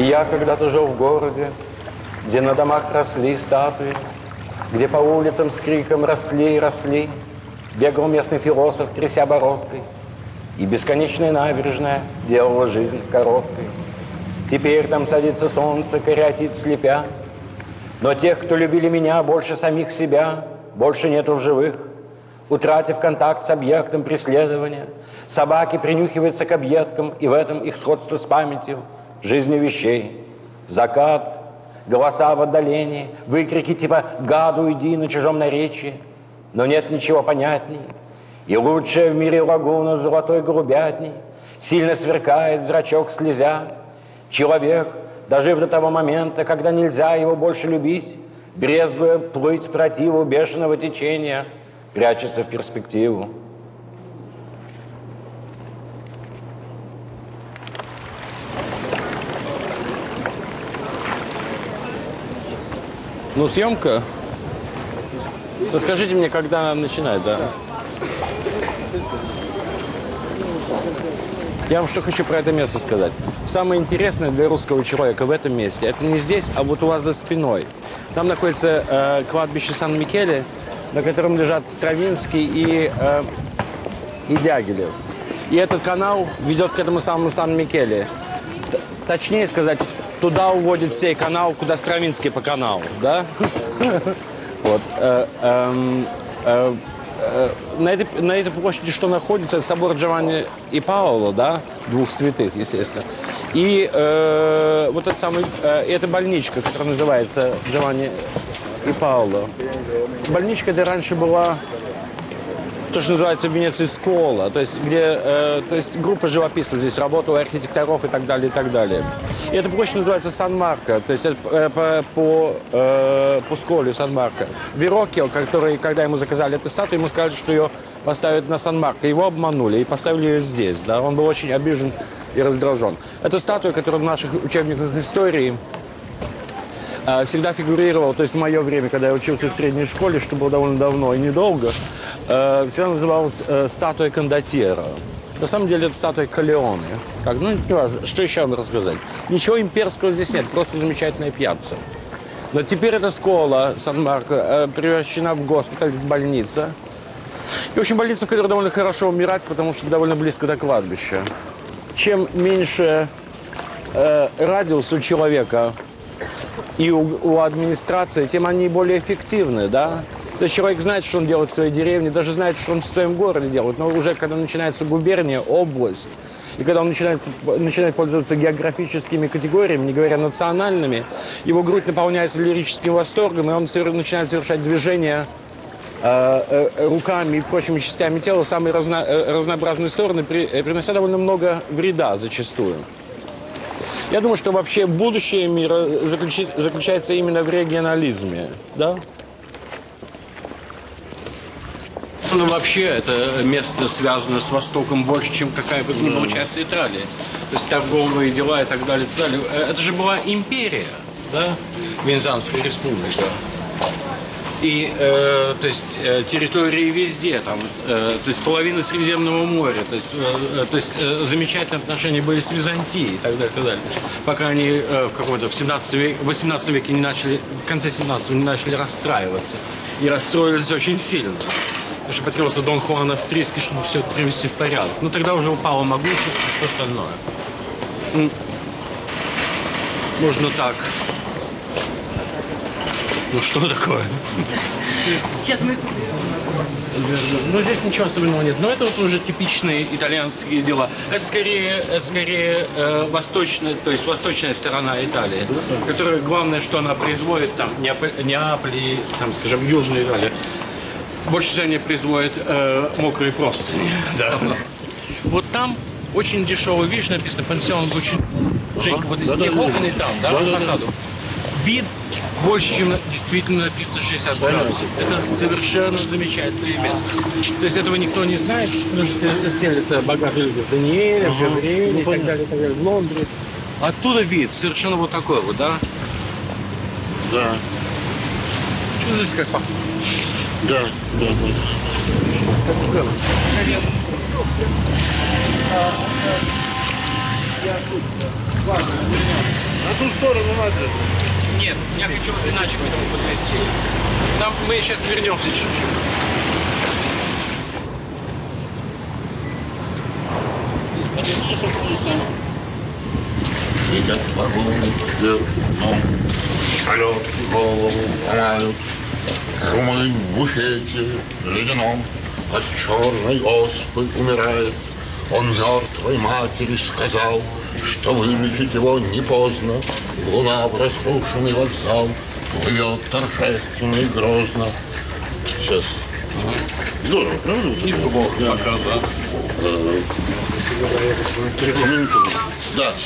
я когда-то жил в городе, где на домах росли статуи, где по улицам с криком росли и росли, бегал местный философ, тряся бородкой, и бесконечная набережная делала жизнь короткой. Теперь там садится солнце, кариатит слепя, но тех, кто любили меня больше самих себя, больше нету в живых. Утратив контакт с объектом преследования, собаки принюхиваются к объедкам, и в этом их сходство с памятью, жизнью вещей. Закат, голоса в отдалении, выкрики типа «Гад, уйди» на чужом наречии. Но нет ничего понятней, и лучшая в мире лагуна с золотой голубятней. Сильно сверкает зрачок слезя. Человек, дожив до того момента, когда нельзя его больше любить, брезгуя плыть противу бешеного течения, прячется в перспективу. Ну, съемка. Расскажите мне, когда она начинает, да? Я вам что хочу про это место сказать. Самое интересное для русского человека в этом месте, это не здесь, а вот у вас за спиной. Там находится кладбище Сан-Микеле, на котором лежат Стравинский и Дягилев. И этот канал ведет к этому самому Сан-Микеле. Точнее сказать, туда уводит сей канал, куда Стравинский по каналу, да? Вот. На этой площади что находится? Это собор Джованни и Паоло, да? Двух святых, естественно. И вот этот самый, это больничка, которая называется Джованни и Паоло. Больничка это раньше была то, что называется в Венеции скола, то есть где, то есть группа живописцев здесь работала, архитекторов и так далее, и так далее. И эта площадь называется Сан-Марко, то есть это по сколе Сан-Марко. Вероккио, который, когда ему заказали эту статую, ему сказали, что ее поставят на Сан-Марко. Его обманули и поставили ее здесь, да, он был очень обижен и раздражен. Это статуя, которая в наших учебниках истории всегда фигурировал, то есть в мое время, когда я учился в средней школе, что было довольно давно и недолго, всегда называлась статуя кондотьера. На самом деле это статуя Калеоне. Как, ну, что еще вам рассказать? Ничего имперского здесь нет, просто замечательная пьяцца. Но теперь эта школа Сан-Марко превращена в госпиталь, в больница. И, в общем, больница, в которой довольно хорошо умирать, потому что довольно близко до кладбища. Чем меньше радиус у человека и у администрации, тем они более эффективны, да? То есть человек знает, что он делает в своей деревне, даже знает, что он в своем городе делает. Но уже когда начинается губерния, область, и когда он начинает пользоваться географическими категориями, не говоря национальными, его грудь наполняется лирическим восторгом, и он начинает совершать движения руками и прочими частями тела в самые разнообразные стороны, принося довольно много вреда зачастую. Я думаю, что вообще будущее мира заключается именно в регионализме, да? Ну, вообще, это место связано с Востоком больше, чем какая бы ни была часть Италии. То есть торговые дела и так далее, и так далее. Это же была империя, да? Венецианская республика. И, то есть, территории везде, там, то есть, половина Средиземного моря, то есть замечательные отношения были с Византией и так далее, и так далее. Пока они в 18 веке не начали, в конце 17-го не начали расстраиваться. И расстроились очень сильно. Потому что потребовался Дон Хуан Австрийский, чтобы все это привести в порядок. Ну, тогда уже упало могущество и все остальное. Можно так. Ну, что такое? Сейчас мы... Ну, здесь ничего особенного нет. Но это вот уже типичные итальянские дела. Это скорее восточная, то есть восточная сторона Италии, которая, главное, что она производит, там, Неаполь и, там, скажем, Южная Италия. Больше всего они производят мокрые простыни. Да. Вот там очень дешево, видишь, написано пансион Гуччи. Женька, вот из тех окон и там, да, по фасаду. Вид больше, чем действительно на 360 градусов. Это совершенно замечательное место. То есть этого никто не знает, потому что селятся богатые люди в Даниэле, в Габриэле и так далее, в Лондоне. Оттуда вид совершенно вот такой вот, да? Да. Чувствуете, как пахнет? Да, да, да. Я тут. Ладно, вернемся. На ту сторону надо. Нет, я хочу вас иначе к этому подвести. Там мы сейчас вернемся чуть-чуть. Едят вагоны вверх дном, пролетки голову ломают. Румын в буфете ледяном от черной оспы умирает. Он мертвой матери сказал, что вылечить его не поздно. Луна в разрушенный вокзал плывет торжественно и грозно. Сейчас. Здорово, правда? Неплохо. Пока, да. Да.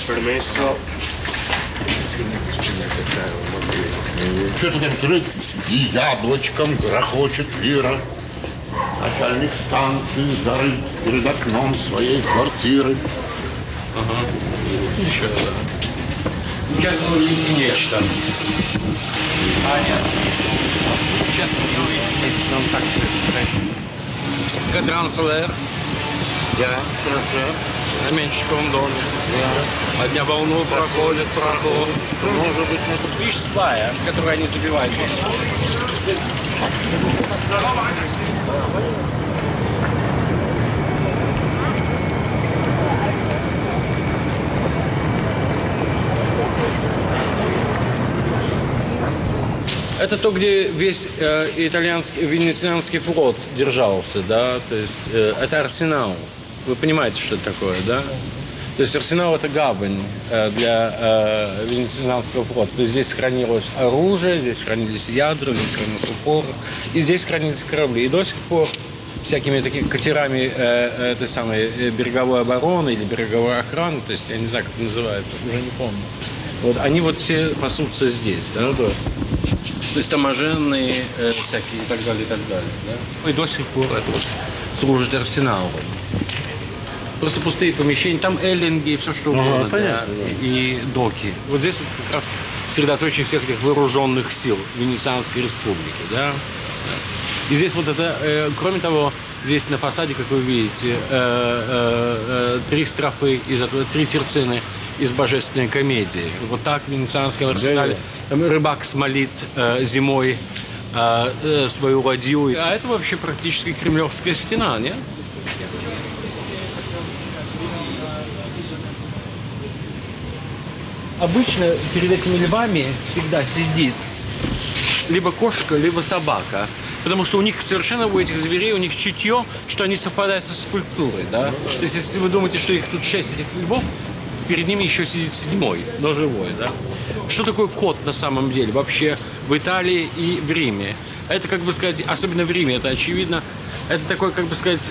Что-то там трык, и яблочком грохочет лира. Начальник станции зарыт перед окном своей квартиры. Ага. Еще, да. Сейчас вы увидите нечто. А, нет. Сейчас вы увидите нечто. Нам так Кадран Солер. Да, хорошо. На Менщиковом доме. Да. Одня волну проходит, проход. Может быть, это... Видишь, свая, которую они забивают. Это то, где весь итальянский, венецианский флот держался, да, то есть это арсенал. Вы понимаете, что это такое, да? То есть арсенал – это гавань для венецианского флота. То есть здесь хранилось оружие, здесь хранились ядра, здесь хранился порох, и здесь хранились корабли. И до сих пор всякими такими катерами этой самой береговой обороны или береговой охраны, то есть я не знаю, как это называется, уже не помню. Вот они вот все пасутся здесь, да? Ну, да. То есть таможенные всякие и так далее, да? И до сих пор это вот служит арсеналом. Просто пустые помещения, там эллинги и все что угодно, да, и доки. Вот здесь вот как раз средоточие всех этих вооруженных сил Венецианской республики, да. И здесь вот это, кроме того, здесь на фасаде, как вы видите, 3 строфы, из этого 3 терцины из божественной комедии. Вот так в венецианском арсенале рыбак смолит зимой свою ладью. А это вообще практически Кремлевская стена, нет? Обычно перед этими львами всегда сидит либо кошка, либо собака. Потому что у них совершенно, у этих зверей, у них чутье, что они совпадают со скульптурой, да? То есть, если вы думаете, что их тут 6 этих львов, перед ними еще сидит 7-й, но живой, да? Что такое кот на самом деле вообще в Италии и в Риме? Это, как бы сказать, особенно в Риме, это очевидно, это такой, как бы сказать,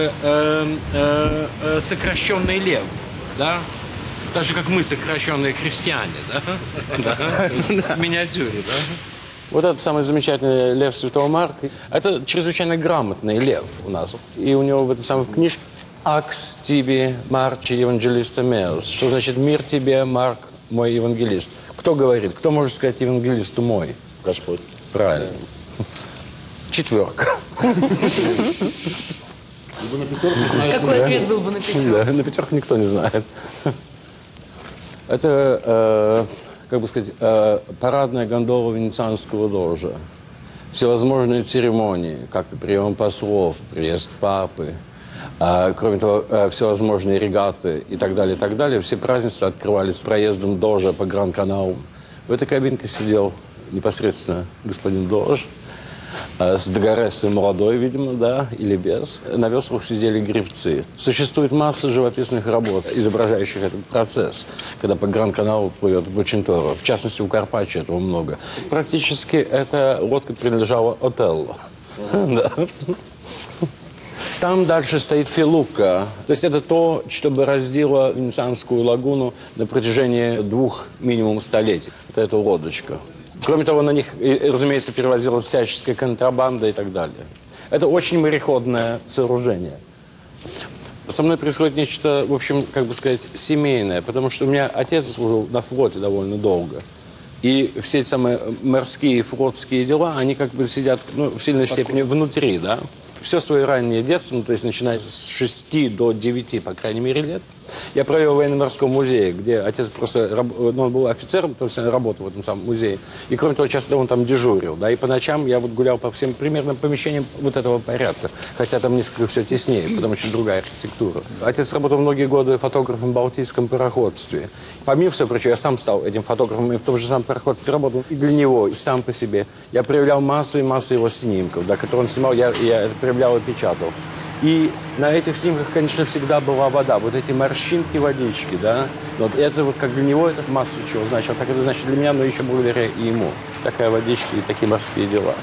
сокращенный лев, да? Так же, как мы, сокращенные христиане, да? В миниатюре, да? Вот этот самый замечательный лев Святого Марка. Это чрезвычайно грамотный лев у нас. И у него в этой самой книжке «Акс тебе, Марчи, евангелиста меос», что значит «Мир тебе, Марк, мой евангелист». Кто говорит? Кто может сказать евангелисту мой? Господь. Правильно. 4. Какой ответ был бы на 5? Да, на 5 никто не знает. Это, как бы сказать, парадная гондола венецианского ложа. Всевозможные церемонии, как-то прием послов, приезд папы, кроме того, всевозможные регаты и так далее, все празднества открывались проездом дожа по Гран-каналу. В этой кабинке сидел непосредственно господин Дож, с Дагоресой молодой, видимо, да, или без. На веслах сидели гребцы. Существует масса живописных работ, изображающих этот процесс, когда по Гран-каналу плывет Бочинторо. В частности, у Карпаччо этого много. Практически эта лодка принадлежала Отелло. Там дальше стоит Филукка. То есть это то, что бороздило Венецианскую лагуну на протяжении 2 минимум столетий. Вот эта лодочка. Кроме того, на них, разумеется, перевозилась всяческая контрабанда и так далее. Это очень мореходное сооружение. Со мной происходит нечто, в общем, как бы сказать, семейное, потому что у меня отец служил на флоте довольно долго. И все эти самые морские, флотские дела, они как бы сидят, ну, в сильной степени внутри, да. все свое раннее детство, ну, то есть начиная с 6 до 9, по крайней мере, лет, я провел в военно-морском музее, где отец просто, ну, он был офицером, то есть он работал в этом самом музее. И, кроме того, часто он там дежурил, да, и по ночам я вот гулял по всем примерным помещениям вот этого порядка. Хотя там несколько все теснее, потому что другая архитектура. Отец работал многие годы фотографом в Балтийском пароходстве. Помимо всего прочего, я сам стал этим фотографом и в том же самом пароходстве работал. И для него, и сам по себе. Я проявлял массу и массу его снимков, да, которые он снимал, я это проявлял и печатал. И на этих снимках, конечно, всегда была вода. Вот эти морщинки водички, да. Вот это вот как для него это массу чего значило, так это значит для меня, но еще благодаря и ему. Такая водичка и такие морские дела.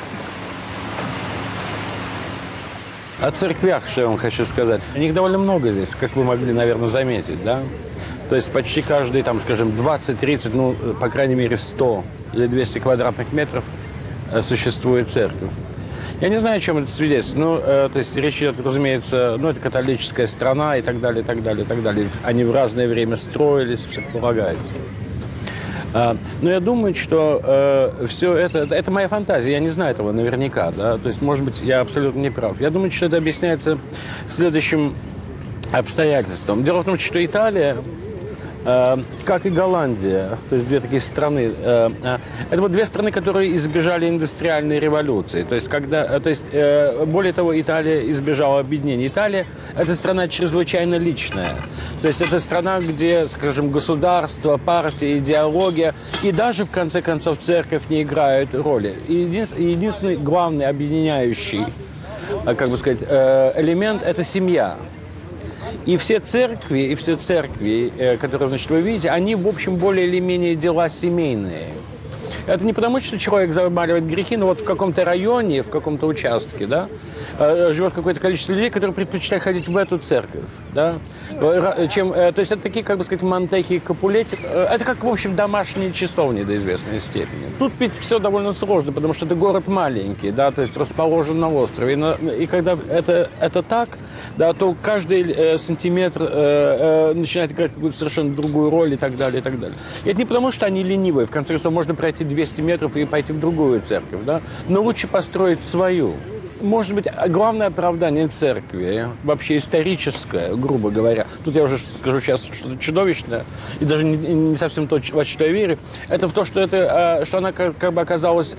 О церквях, что я вам хочу сказать. Их довольно много здесь, как вы могли, наверное, заметить, да. То есть почти каждый, там, скажем, 20-30, ну, по крайней мере, 100 или 200 квадратных метров существует церковь. Я не знаю, о чем это свидетельствует. Ну, то есть речь идет, разумеется, ну, это католическая страна и так далее, и так далее, и так далее. Они в разное время строились, все полагается. Но я думаю, что все это моя фантазия, я не знаю этого наверняка, да, то есть, может быть, я абсолютно не прав. Я думаю, что это объясняется следующим обстоятельством. Дело в том, что Италия, как и Голландия, то есть две такие страны, это вот две страны, которые избежали индустриальной революции. То есть, более того, Италия избежала объединения. Италия – это страна чрезвычайно личная. То есть это страна, где, скажем, государство, партия, идеология и даже, в конце концов, церковь не играют роли. Единственный главный объединяющий, как бы сказать, элемент – это семья. И все церкви, которые, значит, вы видите, они, в общем, более или менее дела семейные. Это не потому, что человек замаливает грехи, но вот в каком-то районе, в каком-то участке, да, живет какое-то количество людей, которые предпочитают ходить в эту церковь, да, то есть это такие, как бы сказать, Монтеки и Капулетти. Это как, в общем, домашние часовни до известной степени. Тут ведь все довольно сложно, потому что это город маленький, да, то есть расположен на острове. И когда это так, да, то каждый сантиметр начинает играть какую-то совершенно другую роль и так далее, и так далее. И это не потому, что они ленивые. В конце концов, можно пройти 200 метров и пойти в другую церковь, да, но лучше построить свою. Может быть, главное оправдание церкви, вообще историческое, грубо говоря, тут я уже скажу сейчас что-то чудовищное, и даже не совсем то, во что я верю, это в то, что она как бы оказалась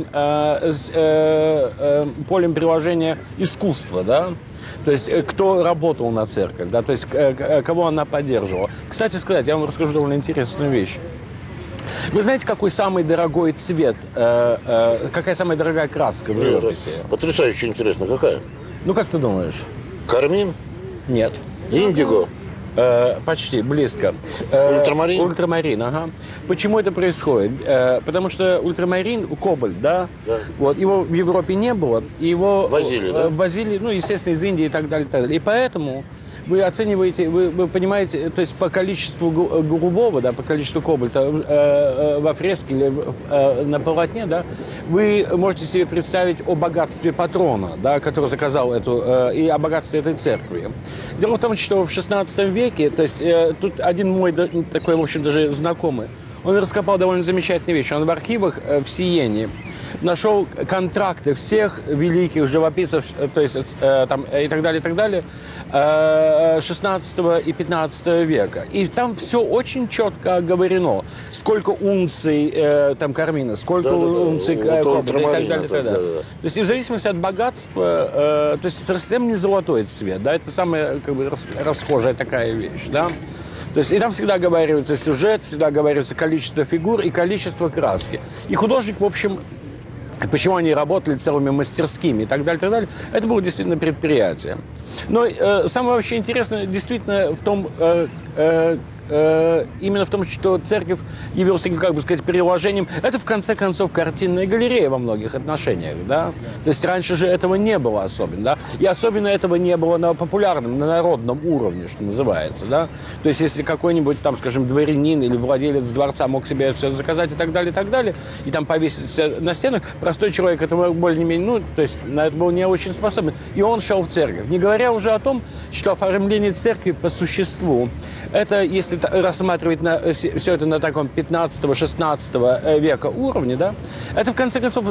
полем приложения искусства, да? То есть кто работал на церковь, да? То есть кого она поддерживала. Кстати сказать, я вам расскажу довольно интересную вещь. Вы знаете, какой самый дорогой цвет, какая самая дорогая краска в живописи? Потрясающе интересно. Какая? Ну, как ты думаешь? Кармин? Нет. Индиго? Почти, близко. Ультрамарин? Ультрамарин, ага. Почему это происходит? Потому что ультрамарин, кобальт, да? Да. Вот, его в Европе не было, его возили, да? Возили, ну, естественно, из Индии и так далее, и так далее. И поэтому вы оцениваете, вы понимаете, то есть по количеству голубого, да, по количеству кобальта во фреске или на полотне, да, вы можете себе представить о богатстве патрона, да, который заказал и о богатстве этой церкви. Дело в том, что в 16 веке, то есть тут один мой такой, в общем, даже знакомый, он раскопал довольно замечательную вещь. Он в архивах в Сиене нашел контракты всех великих живописцев, то есть там и так далее, 16 и 15 века. И там все очень четко оговорено. Сколько унций там кармина, сколько унций кобальта и так далее, и так далее. То есть и в зависимости от богатства, то есть совсем не золотой цвет, да, это самая как бы расхожая такая вещь, да. То есть и там всегда оговаривается сюжет, всегда оговаривается количество фигур и количество краски. И художник, в общем, почему они работали целыми мастерскими и так далее, это было действительно предприятие. Но самое вообще интересное действительно в том, именно в том, что церковь явилась таким, как бы сказать, приложением. Это, в конце концов, картинная галерея во многих отношениях, да. То есть раньше же этого не было особенно, да. И особенно этого не было на популярном, на народном уровне, что называется, да. То есть если какой-нибудь, там, скажем, дворянин или владелец дворца мог себе все заказать и так далее, и там повесить все на стенах, простой человек этого более-менее, ну, то есть на это был не очень способен. И он шел в церковь. Не говоря уже о том, что оформление церкви по существу Это, если рассматривать все это на таком 15-16 века уровне, да, это, в конце концов,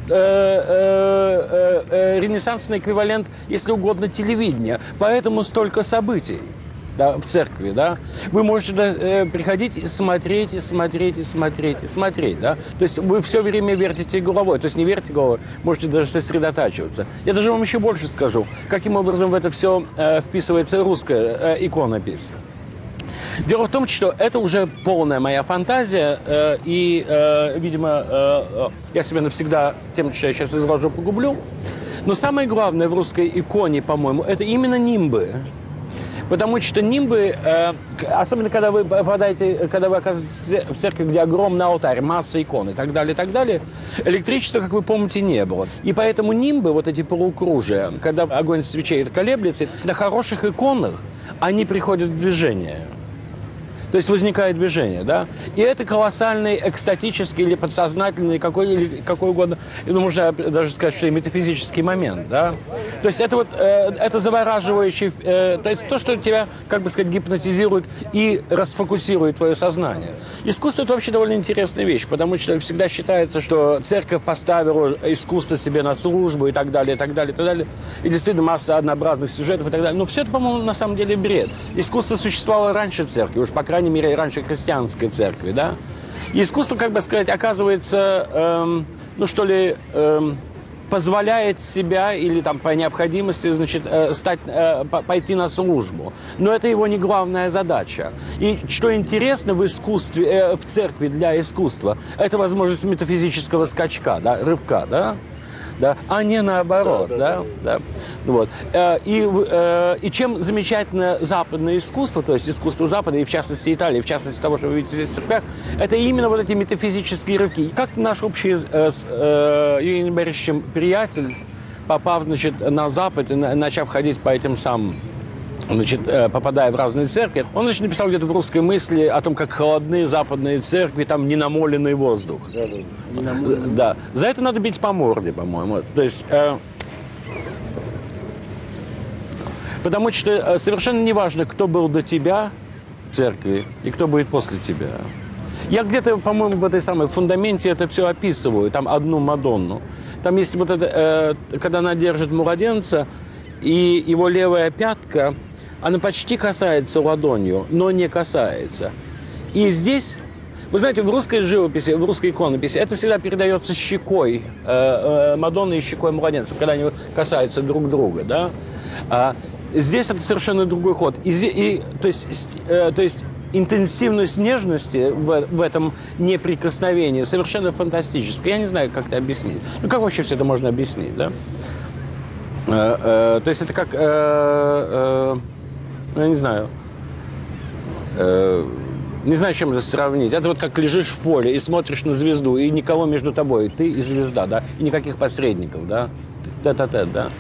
ренессансный эквивалент, если угодно, телевидения. Поэтому столько событий. Да, в церкви, да, вы можете приходить и смотреть, и смотреть, и смотреть, и смотреть, да, то есть вы все время вертите головой, то есть не вертите головой, можете даже сосредотачиваться. Я даже вам еще больше скажу, каким образом в это все вписывается русская иконопись. Дело в том, что это уже полная моя фантазия, и, видимо, я себя навсегда тем, что я сейчас изложу, погублю, но самое главное в русской иконе, по-моему, это именно нимбы. Потому что нимбы, особенно когда вы попадаете, когда вы оказываетесь в церкви, где огромный алтарь, масса икон и так далее, электричества, как вы помните, не было. И поэтому нимбы, вот эти полукружия, когда огонь свечей колеблется, на хороших иконах они приходят в движение. То есть возникает движение, да? И это колоссальный экстатический или подсознательный, какой угодно, ну, можно даже сказать, что и метафизический момент, да? То есть это вот, это завораживающий, то есть то, что тебя, как бы сказать, гипнотизирует и расфокусирует твое сознание. Искусство – это вообще довольно интересная вещь, потому что всегда считается, что церковь поставила искусство себе на службу и так далее, и так далее, и так далее. И действительно масса однообразных сюжетов и так далее. Но все это, по-моему, на самом деле бред. Искусство существовало раньше церкви, уж по крайней мере, раньше христианской церкви, да? И искусство, как бы сказать, оказывается, ну что ли, позволяет себя или там по необходимости, значит, пойти на службу. Но это его не главная задача. И что интересно в искусстве, в церкви для искусства, это возможность метафизического скачка, да, рывка, да? Да, а не наоборот, да. Вот. И чем замечательно западное искусство, то есть искусство Запада, и в частности Италии, в частности того, что вы видите здесь в церквях, это именно вот эти метафизические рывки. Как наш общий с Евгением Борисовичем приятель, попав, значит, на Запад и начав ходить по этим самым, значит, попадая в разные церкви, он, значит, написал где-то в «Русской мысли» о том, как холодные западные церкви, там ненамоленный воздух. Да. За это надо бить по морде, по-моему. То есть, потому что совершенно не важно, кто был до тебя в церкви и кто будет после тебя. Я где-то, по-моему, в этой самой фундаменте это все описываю, там одну Мадонну. Там есть вот это, когда она держит младенца, и его левая пятка, она почти касается ладонью, но не касается. И здесь, вы знаете, в русской живописи, в русской иконописи это всегда передается щекой Мадонны и щекой младенца, когда они касаются друг друга, да? Здесь это совершенно другой ход. То есть интенсивность нежности в этом неприкосновении совершенно фантастическая. Я не знаю, как это объяснить. Ну, как вообще все это можно объяснить, да? То есть это как, я не знаю, с чем это сравнить. Это вот как лежишь в поле и смотришь на звезду, и никого между тобой, ты и звезда, да, и никаких посредников, да, тет-а-тет, да.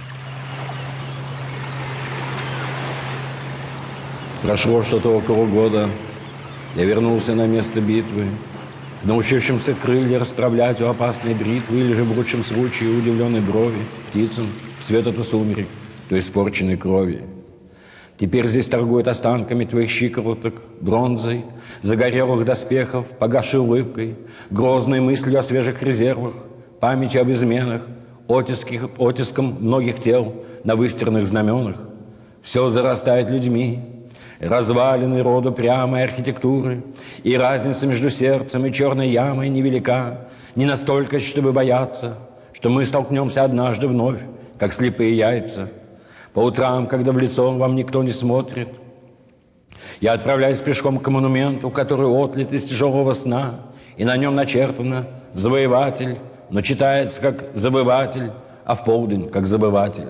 Прошло что-то около года, я вернулся на место битвы, научившимся крылья расправлять у опасной бритвы, или же в лучшем случае удивленной брови птицам цвет от сумерек, то испорченной крови. Теперь здесь торгуют останками твоих щиколоток, бронзой, загорелых доспехов, погашей улыбкой, грозной мыслью о свежих резервах, памятью об изменах, оттиском многих тел на выстиранных знаменах. Все зарастает людьми, развалины роду прямой архитектуры, и разница между сердцем и черной ямой невелика, не настолько, чтобы бояться, что мы столкнемся однажды вновь, как слепые яйца. По утрам, когда в лицо вам никто не смотрит, я отправляюсь пешком к монументу, который отлит из тяжелого сна, и на нем начертано «Завоеватель», но читается как «Забыватель», а в полдень как «Забыватель».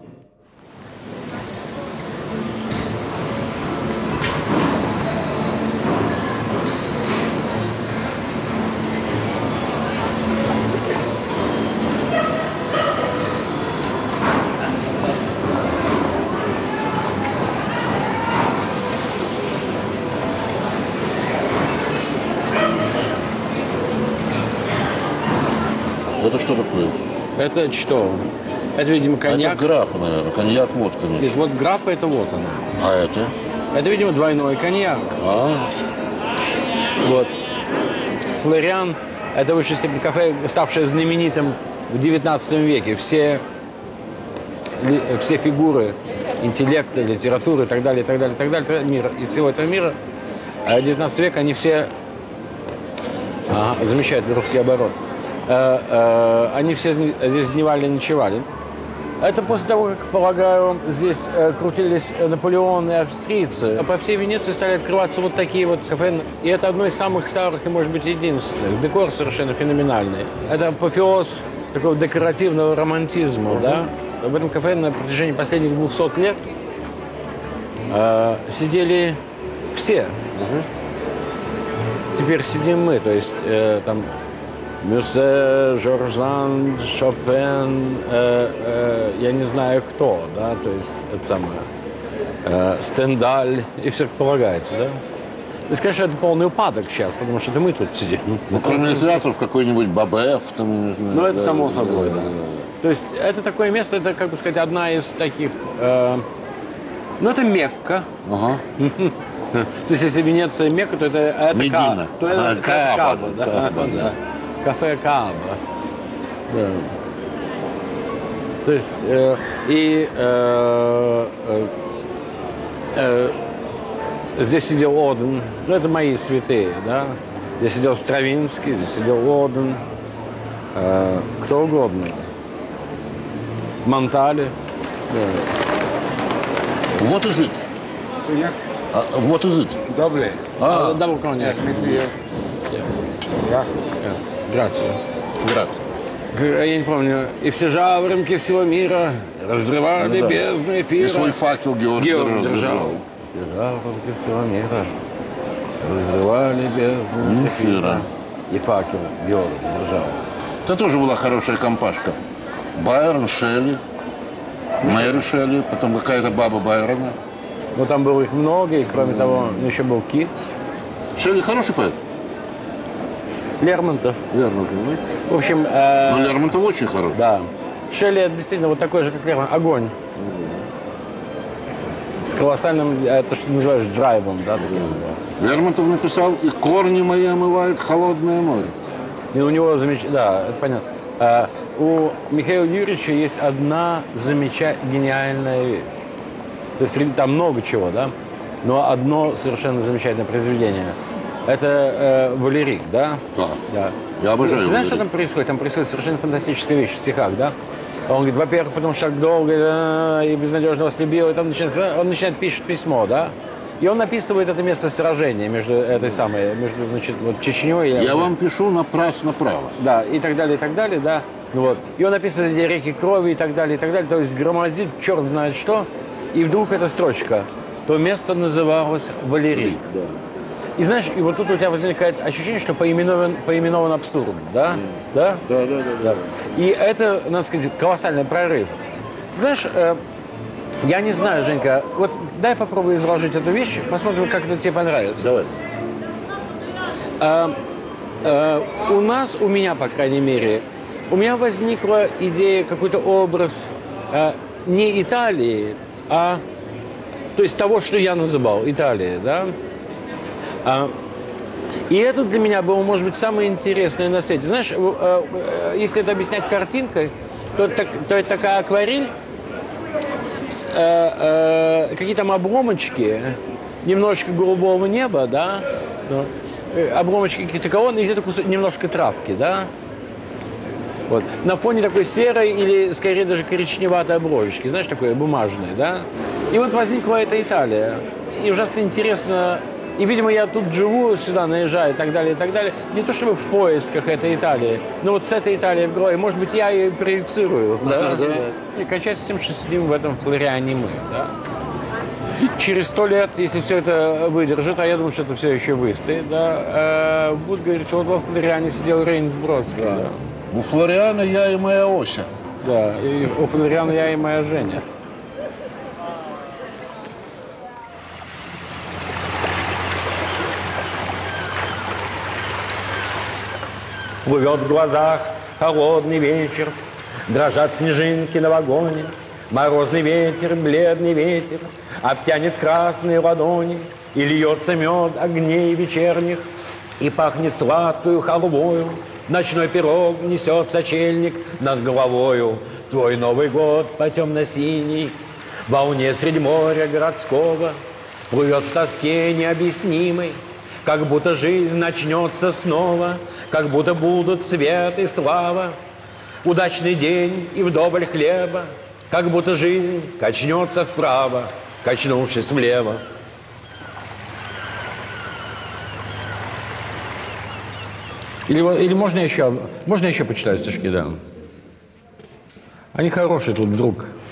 Это что такое? Это что? Это, видимо, коньяк. Это граппа, наверное. Коньяк, водка. Нет, вот граппа, это вот она. А это? Это, видимо, двойной коньяк. Вот. Флориан – это в высшей степени кафе, ставшее знаменитым в XIX веке. Все фигуры интеллекта, литературы и так далее, и так далее, и так далее, мира, из всего этого мира, 19 века, они все, замечательный русский оборот, они все здесь дневали, ночевали. Это после того, как, полагаю, здесь крутились Наполеон и австрийцы. По всей Венеции стали открываться вот такие вот кафе. И это одно из самых старых и, может быть, единственных. Декор совершенно феноменальный. Это апофеоз такого декоративного романтизма, да? В этом кафе на протяжении последних 200 лет сидели все. Теперь сидим мы, то есть там Мюссе, Жорж Санд, Шопен, я не знаю кто, да, то есть это самое, Стендаль и все как полагается, да. То есть, конечно, это полный упадок сейчас, потому что это мы тут сидим. Ну, кроме литераторов, какой-нибудь Бабеф, там, я не знаю. Ну, это само собой, да. То есть это такое место, это, как бы сказать, одна из таких, ну, это Мекка. Ага. То есть, если Венеция Мекка, то это Медина. То это Кааба, да. Кааба, да. Кафе Кааба. Да. То есть, здесь сидел Оден, ну, это мои святые, да. Здесь сидел Стравинский, здесь сидел Оден, кто угодно. Монтали. Да. Вот is it. Коньяк? Вот is it. Добре. Double cognac. Я. Грация. Грация. Я не помню. И все жаворонки всего мира разрывали Ну да. бездны эфира. И свой факел Георгий держал. Все жаворонки всего мира разрывали бездны эфира. И факел Георгий держал. Это тоже была хорошая компашка. Байрон, Шелли, Мэри Шелли, потом какая-то баба Байрона. Но там было их много, и кроме того, еще был Китс, Шелли хороший поэт? Лермонтов. Лермонтов, да? В общем, Но Лермонтов очень хороший. да. Шелли это действительно вот такой же, как Лермонтов. Огонь. С колоссальным, то, что ты называешь, драйвом, да, таким, да. Лермонтов написал «И корни мои омывает холодное море». И у него да, это понятно. У Михаила Юрьевича есть одна гениальная вещь. То есть там много чего, да? Но одно совершенно замечательное произведение. Это Валерик, да? Да. Я обожаю Ты знаешь, Валерик. что там происходит? Там происходит совершенно фантастическая вещь в стихах, да? Он говорит, во-первых, потому что так долго и безнадежно вас любил, и там он начинает пишет письмо, да? И он описывает это место сражения между этой самой, между, значит, вот Чечней и... Я вам пишу направо. Да, и так далее, да. Ну, вот. И он описывает эти реки крови и так далее, то есть громоздит черт знает что. И вдруг эта строчка. То место называлось Валерик. Да. И знаешь, и вот тут у тебя возникает ощущение, что поименован абсурд, да? Да? Да. И это, надо сказать, колоссальный прорыв. Знаешь, я не знаю, Женька, вот дай попробую изложить эту вещь, посмотрим, как это тебе понравится. Давай. У меня, по крайней мере, у меня возникла идея, какой-то образ не Италии, а то есть того, что я называл Италией, да? И это для меня было, может быть, самое интересное на свете. Знаешь, если это объяснять картинкой, то это такая акварель, какие там обломочки, немножечко голубого неба, да? Обломочки каких-то колонн, и где-то немножко травки, да? Вот. На фоне такой серой или, скорее, даже коричневатой обложечки, знаешь, такой бумажной, да? И вот возникла эта Италия. И ужасно интересно. И, видимо, я тут живу, сюда наезжаю и так далее, и так далее. Не то чтобы в поисках этой Италии, но вот с этой Италией в голове. Может быть, я ее проецирую. Да? И кончается тем, что сидим в этом Флориане мы, да? Через 100 лет, если все это выдержит, а я думаю, что это все еще выстоит, да, будут говорить, что вот во Флориане сидел Рейнс Бродский. Да. Да. У Флориана я и моя Ося. Да, и у Флориана я и моя Женя. Плывет в глазах холодный вечер, дрожат снежинки на вагоне. Морозный ветер, бледный ветер обтянет красные ладони, и льется мед огней вечерних, и пахнет сладкою халвою. Ночной пирог несет сочельник над головою. Твой Новый год по темно-синей волне средь моря городского плывет в тоске необъяснимой, как будто жизнь начнется снова, как будто будут свет и слава, удачный день и вдоволь хлеба, как будто жизнь качнется вправо, качнувшись влево. Или можно еще почитать стишки, да? Они хорошие тут вдруг.